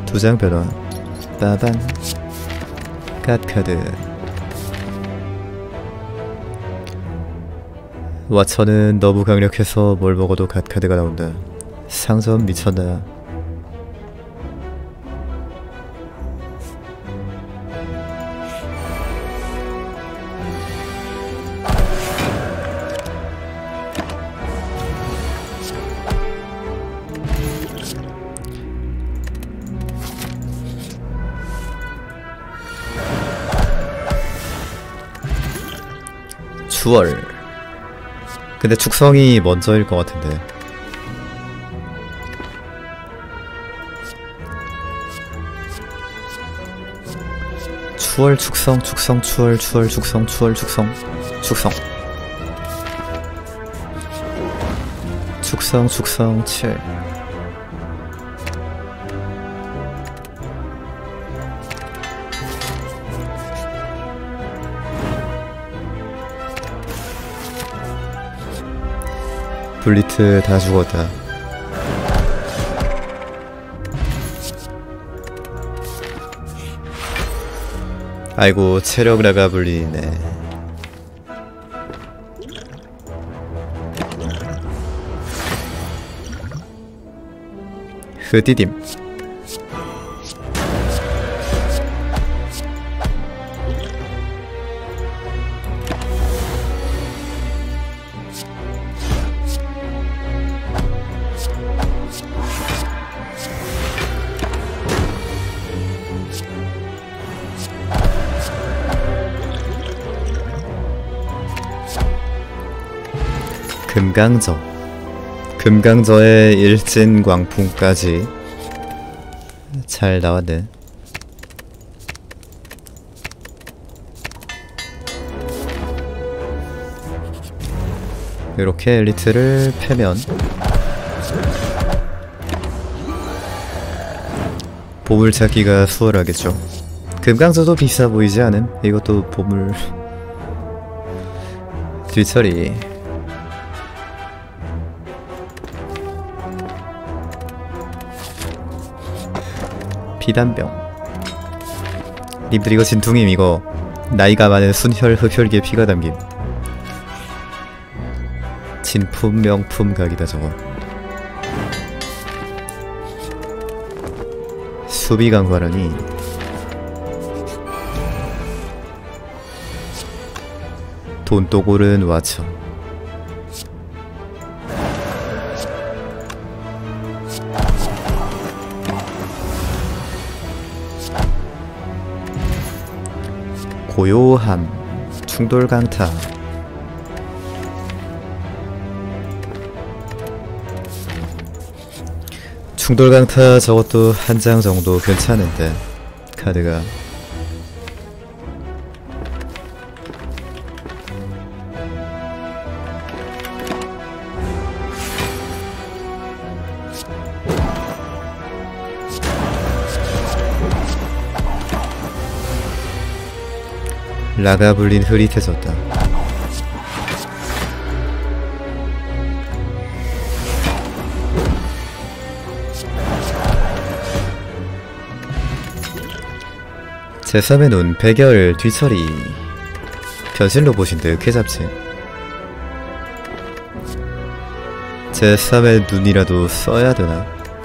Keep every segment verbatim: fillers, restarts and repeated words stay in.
두장 변화. 빠반. 갓카드. 왓천은 너무 강력해서 뭘 먹어도 갓카드가 나온다. 상점 미쳤나. 주얼. 근데 축성이 먼저일 것 같은데. 추월 축성 축성 추월 추월 축성 추월 축성 축성 축성 축성 칠. 블리트 다 죽었다. 아이고 체력 나가 불리네. 흐디딤. 금강저. 금강저의 일진광풍까지 잘 나왔네. 이렇게 엘리트를 패면 보물 찾기가 수월하겠죠. 금강저도 비싸 보이지 않음? 이것도 보물. 뒤처리. 피단병. 님들 이거 진퉁임. 이거 나이가 많은 순혈 흡혈기의 피가 담긴 진품 명품 각이다 저거. 수비 강화라니. 돈독오른 와처. 고요함. 충돌강타. 충돌강타 저것도 한 장 정도 괜찮은데 카드가. 라가블린 흐릿해졌다. 제삼의 눈, 백열, 뒤처리. 변신 로봇인데 쾌잡지. 제삼의 눈이라도 써야 되나?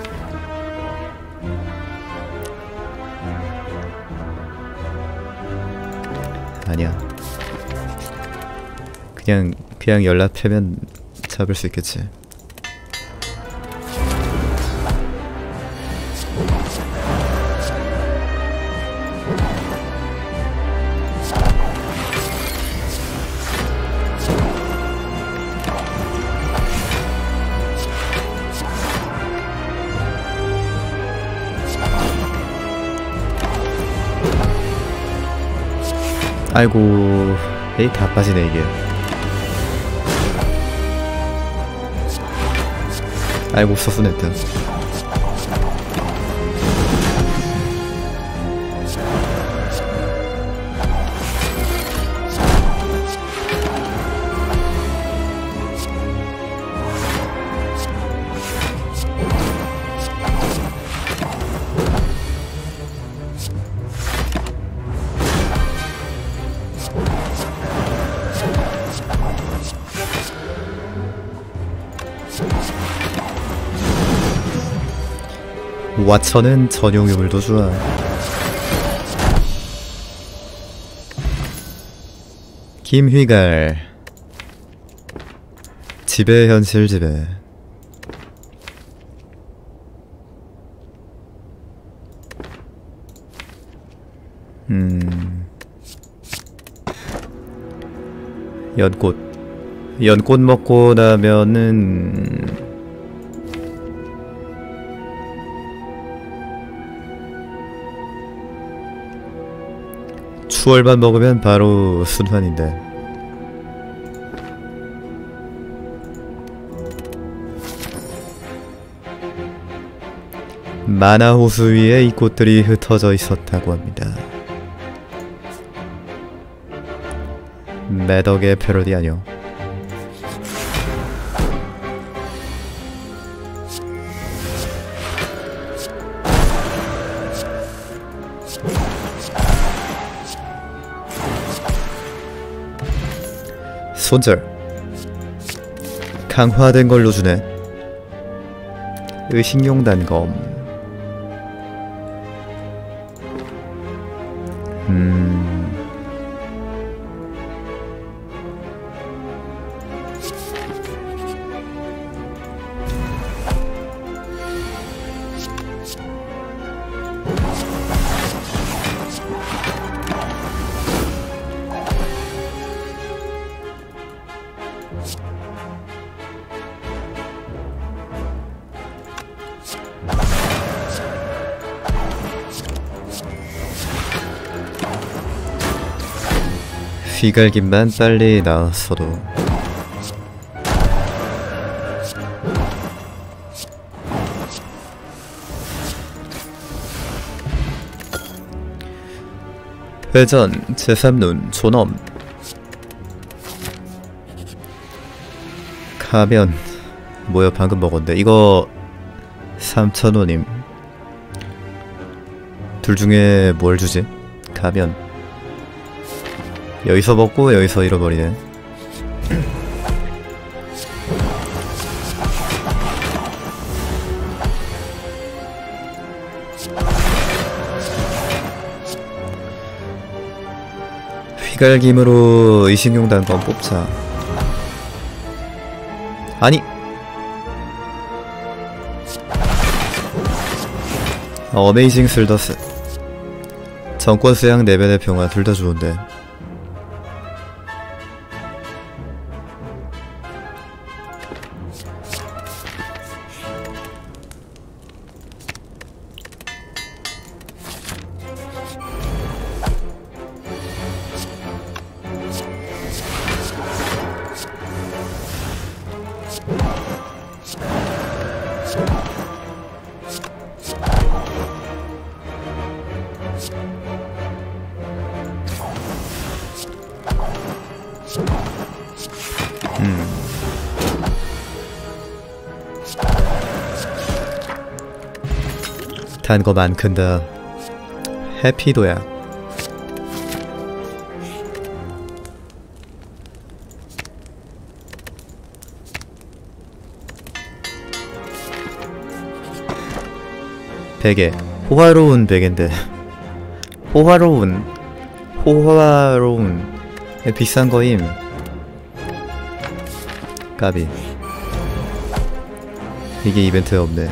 아니야. 그냥 그냥 연락 패면 잡을 수 있겠지. 아이고, 에이 다 빠지네 이게. 아이고 서순했다. 와처는 전용 유물도 좋아. 김휘갈 지배 현실 지배. 음 연꽃 연꽃 먹고 나면은 추월만 먹으면 바로 순환인데. 만화 호수 위에 이 꽃들이 흩어져 있었다고 합니다. 매덕의 패러디 아니요. 손절 강화된 걸로 주네. 의식용 단검. 음... 휘갈김만 빨리 나왔어도. 회전 제삼눈 존엄 가면 뭐야 방금 먹었는데 이거 삼천 원임. 둘 중에 뭘 주지? 가면 여기서 먹고 여기서 잃어버리네. 휘갈김으로 의식용 단검 뽑자. 아니 어메이징 슬더스 정권 수양 내변의 평화 둘 다 좋은데. 음. 단검 안 큰다. 해피도야. 베개. 호화로운 베개인데. 호화로운. 호화로운. 비싼 거임. 까비. 이게 이벤트에 없네.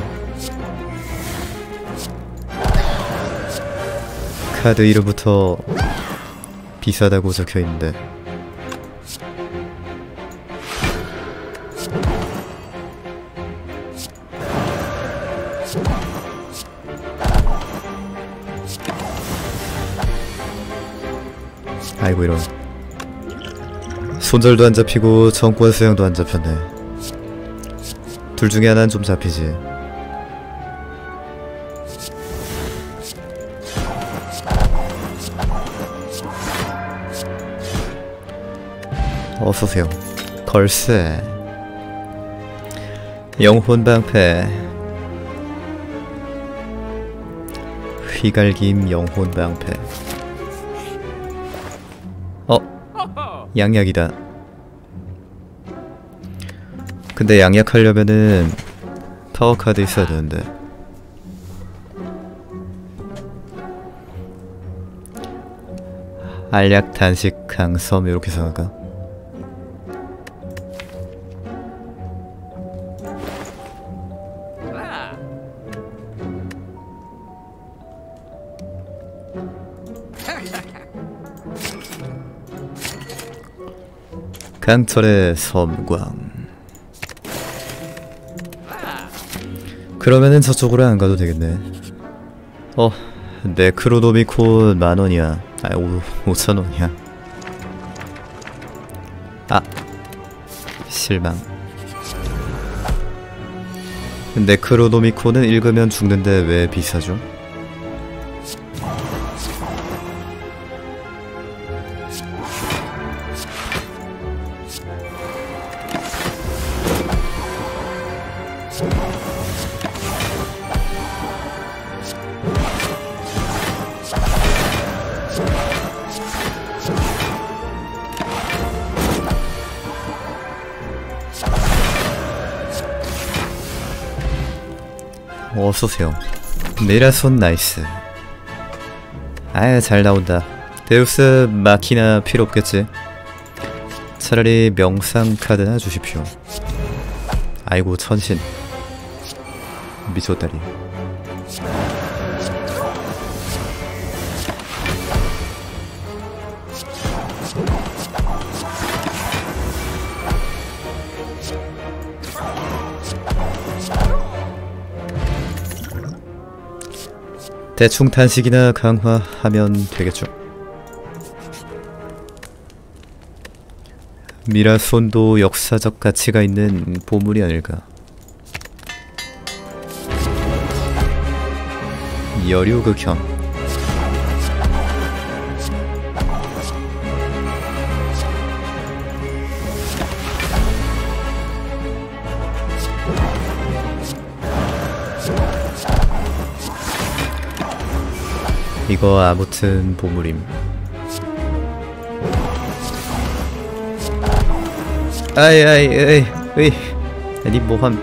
카드 이름부터 비싸다고 적혀있는데. 아이고 이런. 손절도 안 잡히고 정권 수양도 안 잡혔네. 둘 중에 하나는 좀 잡히지. 어서오세요. 걸세 영혼방패 휘갈김 영혼방패. 어? 양약이다. 근데 양약하려면은 파워카드 있어야 되는데. 알약 단식 강섬 이렇게 생각할까? 강철의 섬광. 그러면은 저쪽으로 안 가도 되겠네. 어, 네크로노미콘 만원이야. 아, 오천원이야. 아, 실망. 네크로노미콘은 읽으면 죽는데 왜 비싸죠? 어서오세요. 미라손 나이스. 아유 잘 나온다. 데우스 마키나 필요 없겠지. 차라리 명상 카드나 주십시오. 아이고 천신. 미쳤다리. 대충 탄식이나 강화하면 되겠죠. 미라손도 역사적 가치가 있는 보물이 아닐까. 여류극혐. 이거 아무튼 보물임. 아이 아이 에이 에이 아니 뭐함.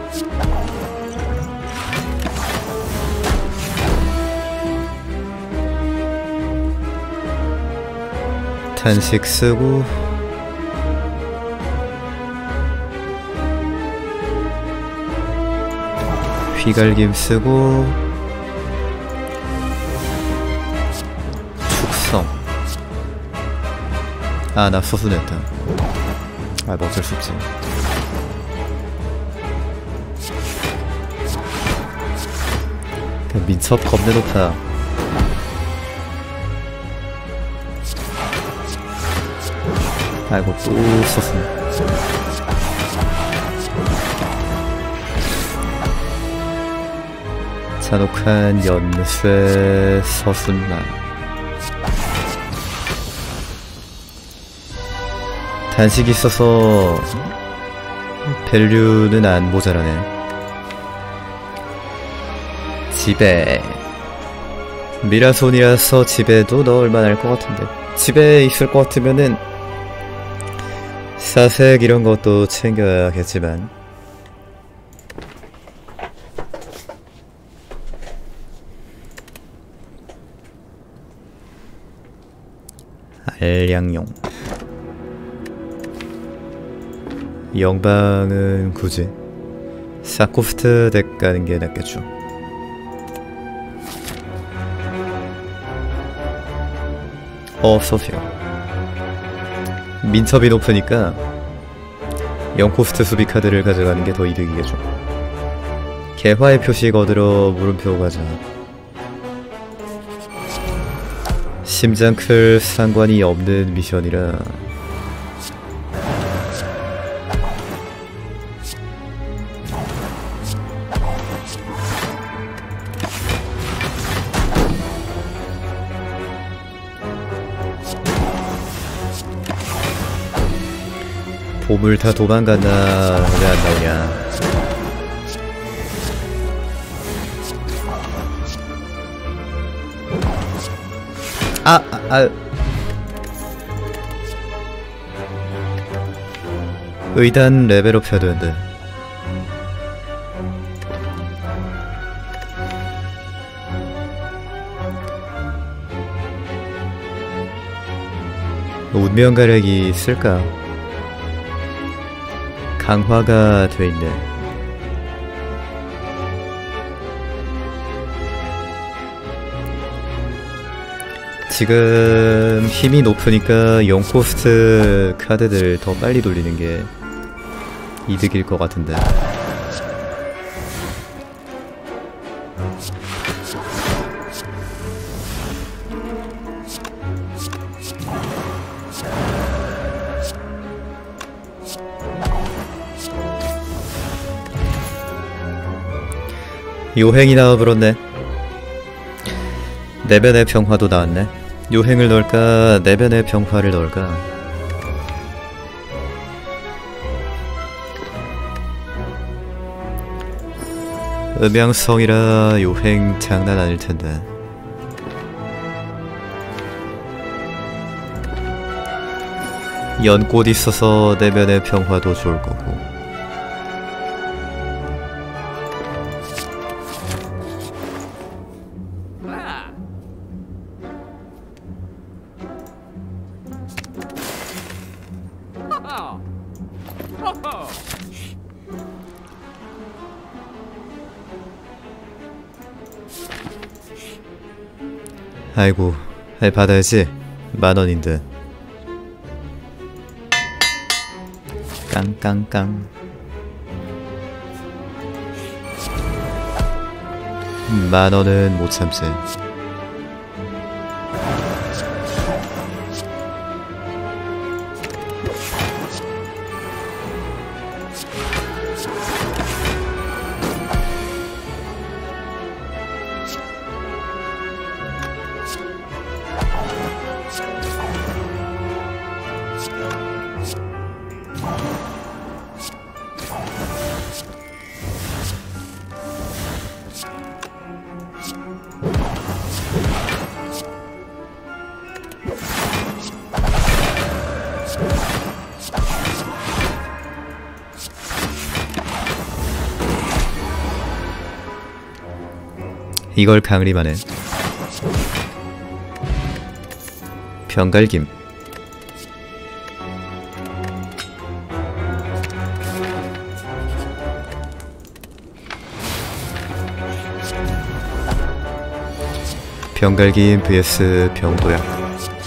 탄식 쓰고 휘갈김 쓰고 아, 나 소수냈다. 아, 뭐 어쩔 수 없지. 민첩 겁내 높아. 아이고, 또 소수네. 잔혹한 연쇄 서순만. 단식이 있어서 밸류는 안 모자라네. 집에 미라손이라서 집에도 넣을 만할 것 같은데, 집에 있을 것 같으면은 사색 이런 것도 챙겨야겠지만 알량용 영방은 굳이 사코프트 덱 가는 게 낫겠죠. 어서오세요. 민첩이 높으니까 영코스트 수비 카드를 가져가는 게 더 이득이겠죠. 개화의 표시 거들어 물음표 가자. 심장 클 상관이 없는 미션이라 보물 다 도망갔나. 왜 안 나오냐. 아, 아, 아. 의단 레벨업 해야 되는데. 운명 가력이 있을까? 강화가 돼 있네. 지금 힘이 높으니까 영 코스트 카드들 더 빨리 돌리는 게 이득일 것 같은데. 요행이 나와버렸네. 내변의 평화도 나왔네. 요행을 넣을까 내변의 평화를 넣을까. 음양성이라 요행 장난 아닐텐데. 연꽃 있어서 내변의 평화도 좋을 거고. 아이고, 아이 받아야지. 만원인데. 깡깡깡. 만원은 못 참지. 이걸 강림하네. 병갈김. 병갈김 vs 병도약.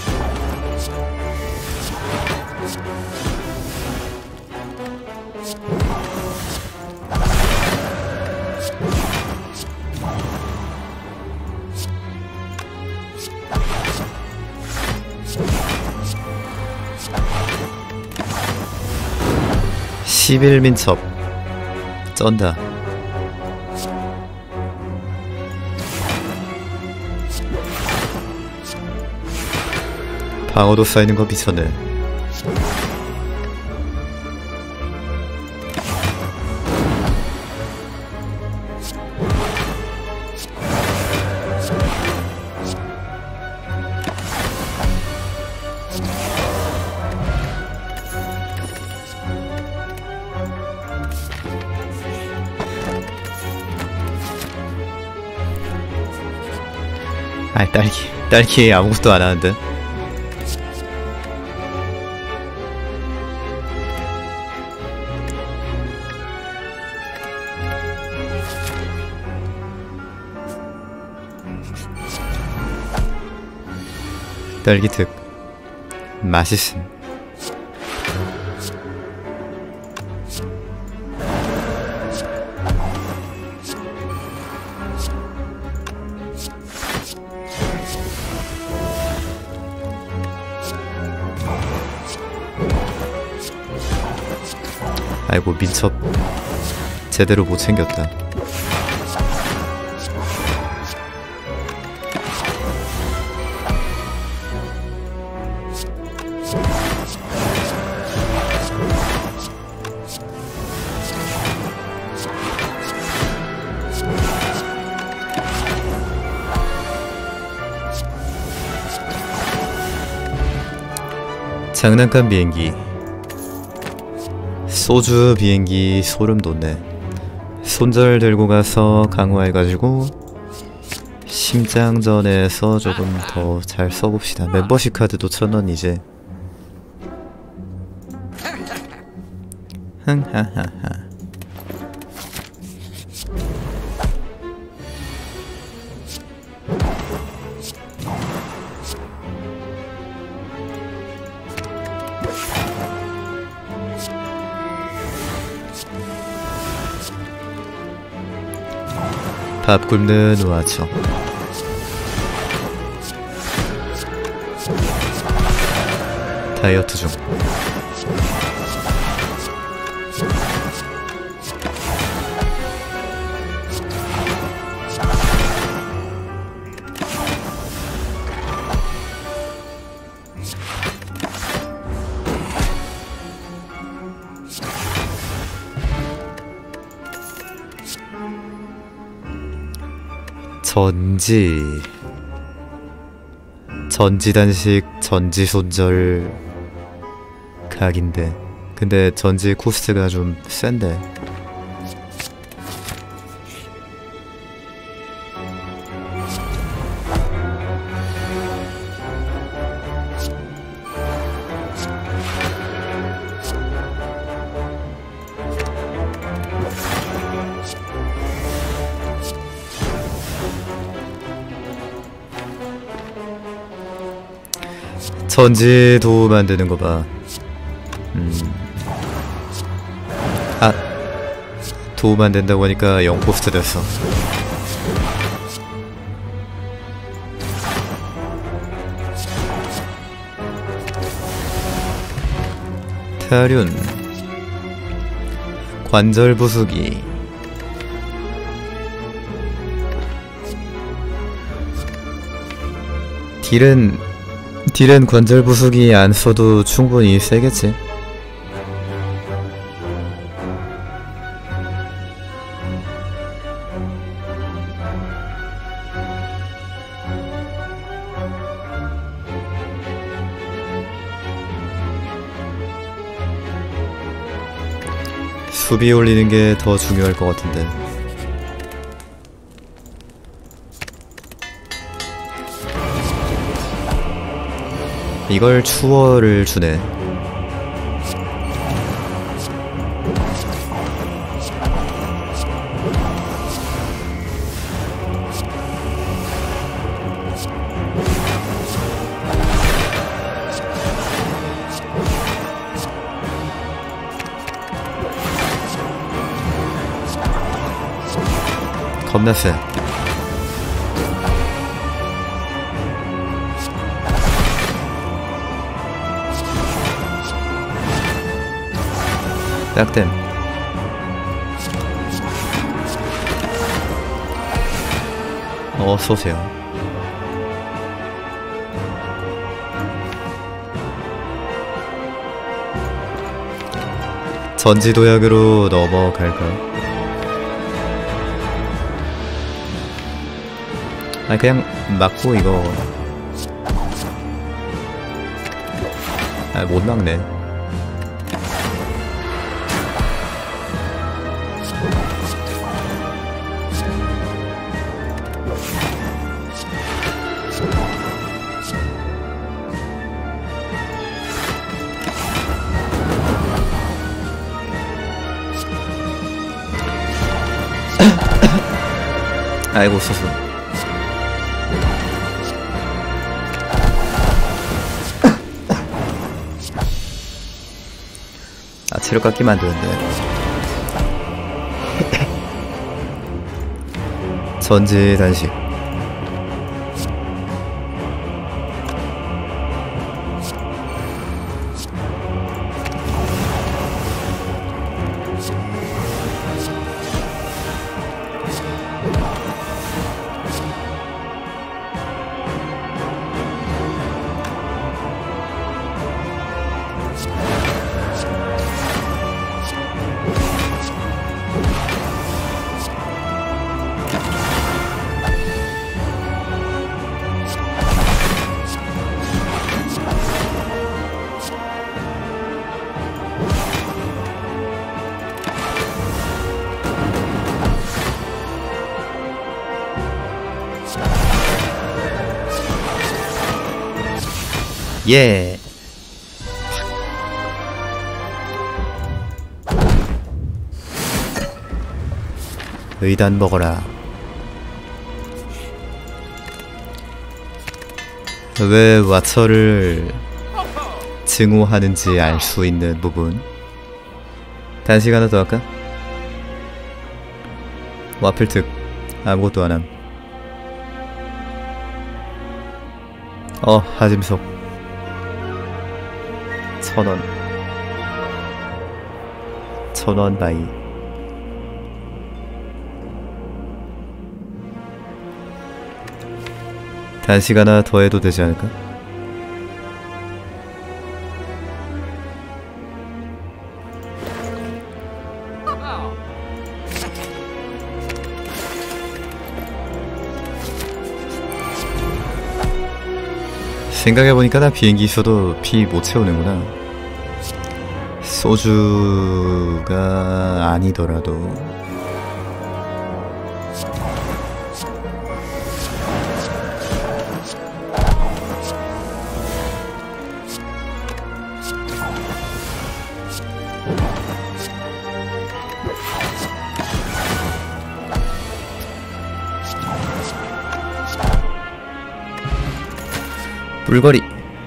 십일 민첩 쩐다. 방어도 쌓이는 거 미쳤네. 아이 딸기 딸기 아무것도 안 하는데. 딸기 특 맛있음. 아이고 민첩 제대로 못 챙겼다. 장난감 비행기. 소주 비행기 소름 돋네. 손절 들고 가서 강화해가지고 심장전에서 조금 더 잘 써봅시다. 멤버십 카드도 천원 이제 흥하하하. 밥 굶는 와청. 다이어트 중. 전지 전지단식 전지손절 각인데 근데 전지 코스트가 좀 센데. 전지 도 만드는 거 봐. 음. 아, 도 만든다고 하니까 영 코스트 됐어. 타륜 관절 부수기. 딜은 딜은 관절 부수기 안 써도 충분히 세겠지. 수비 올리는 게 더 중요할 것 같은데. 이걸 추월을 주네. 겁나 세. 딱댐. 어, 쏘세요. 전지도약으로 넘어갈까? 아니 그냥 막고 이거. 아, 못 막네. 아이고 소소. 아 체력 깎이면 안 되는데. 전지 단식. 예. 의단 먹어라. 왜 와처를 증오하는지 알 수 있는 부분. 단식 하나 더 할까? 와플특 아무것도 안함. 어 하짐석 천원 천원 바이. 단식 하나 더 해도 되지 않을까? 생각해보니까 나 비행기 있어도 피 못 채우는구나. 소주가 아니더라도. 물거리.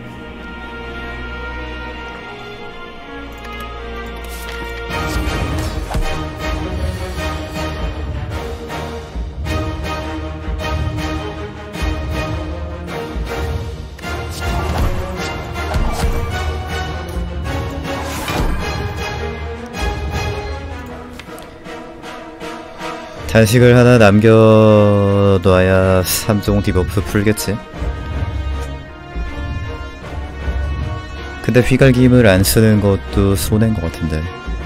단식을 하나 남겨둬야 삼종 디버프 풀겠지. 근데 휘갈김을 안 쓰는 것도 손해인 것 같은데.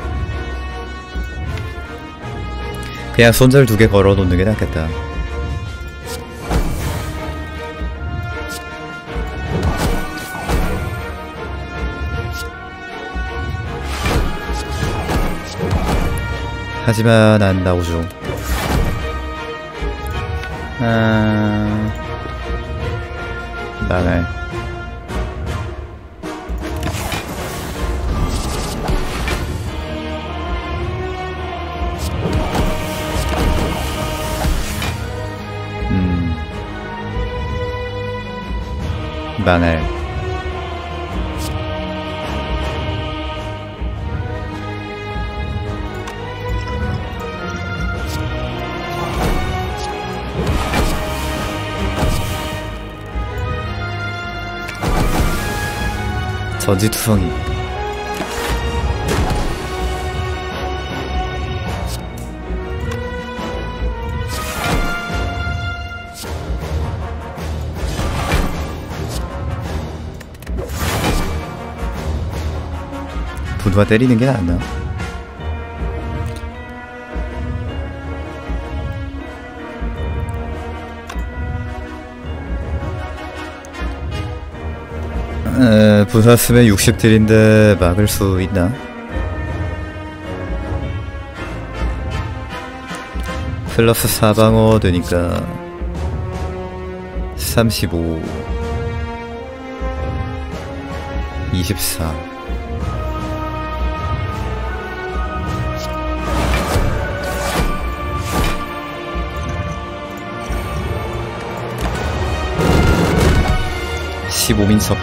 그냥 손절 두 개 걸어 놓는 게 낫겠다. 하지만 안 나오죠. 아... 망할. 음... 망할. 전지투성이. 분화 때리는 게 낫나? 에, 분사 쓰면 육십 딜인데 막을 수 있나? 플러스 사 방어 되니까 삼십오 이십사 십오 민석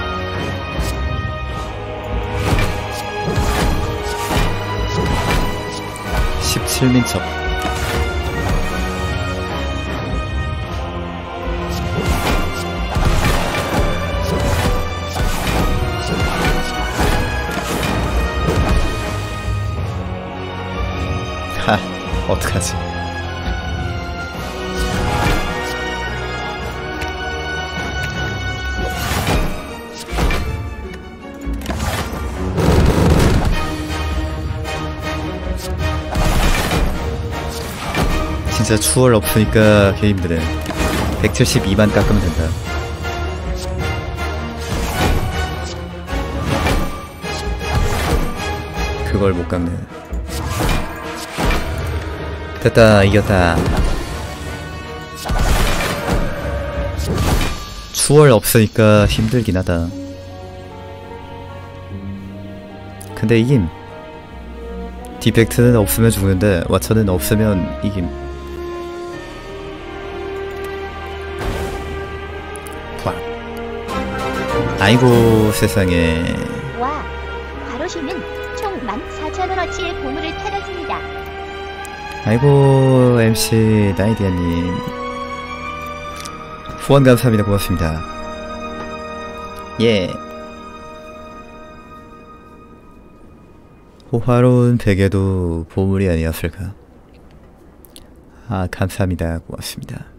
십칠 민첩 하, 어떡하지? 진짜 추월 없으니까 개 힘드네. 백칠십이만 깎으면 된다. 그걸 못 깎네. 됐다, 이겼다. 추월 없으니까 힘들긴 하다. 근데 이김. 디펙트는 없으면 죽는데 와처는 없으면 이김. 꽉. 아이고 세상에. 와, 과로시는 총 만 사천 원어치의 보물을 찾았습니다. 아이고 엠씨 나이디아님 후원 감사합니다. 고맙습니다. 예. 호화로운 베개도 보물이 아니었을까. 아 감사합니다. 고맙습니다.